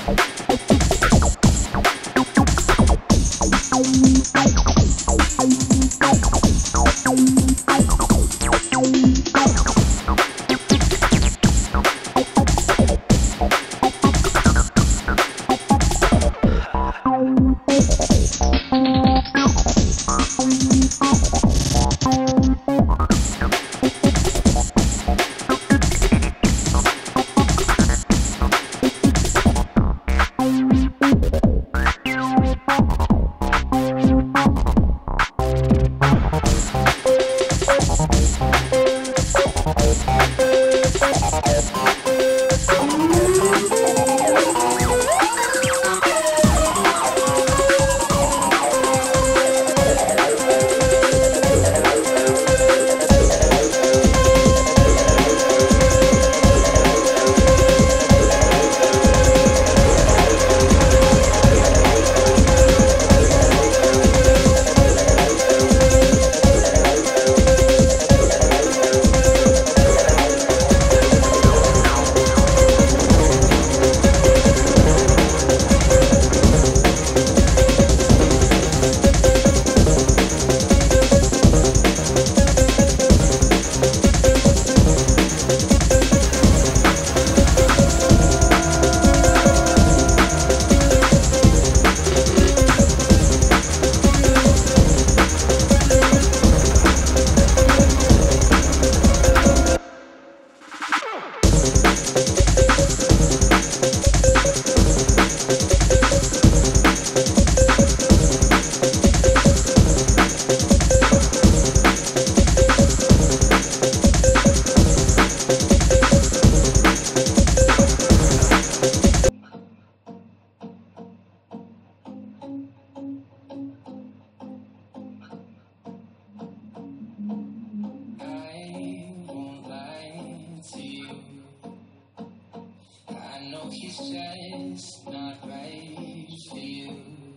He's just not right for you.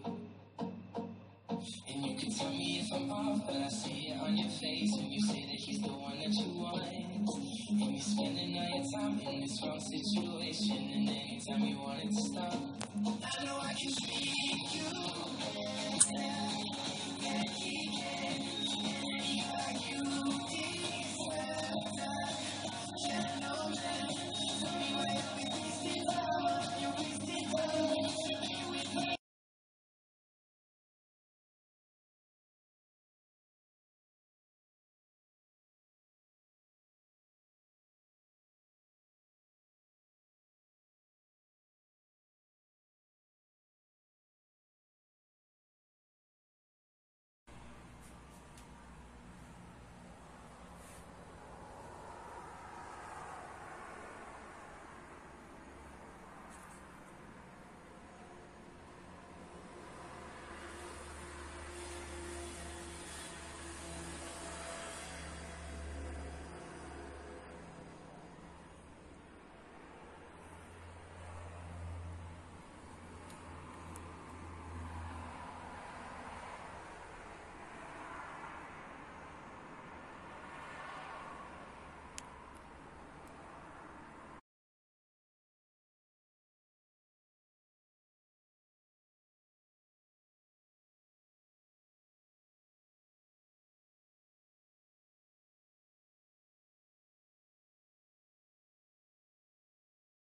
And you can tell me if I'm off, but I see it on your face when you say that he's the one that you want. And you're spending all your time in this wrong situation, and anytime you want it to stop, I know I can treat you.